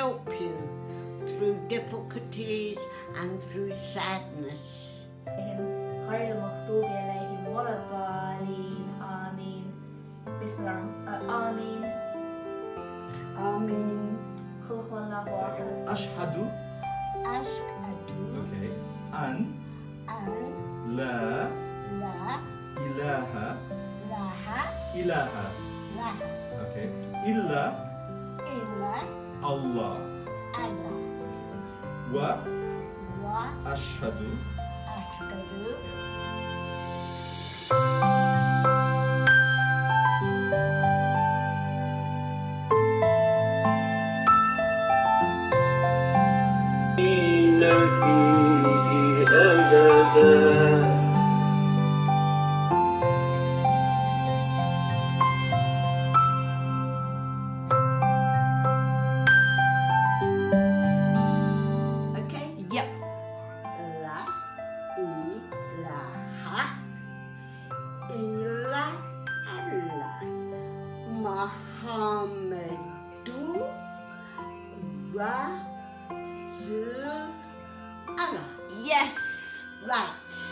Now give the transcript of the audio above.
help you through difficulties and through sadness. غير المغضوب عليهم ولا الضالين آمين. بسم الله آمين. Amen. قل هو الله أحد. Ashhadu. Ashhadu Okay. An an la la ilaha ilaha Okay. Illa illa Allah. Allah Wa wa ashhadu. ashhadu Okay. Yep. La ilaha illa Allah Muhammadu Rasul Allah. Yes. Right.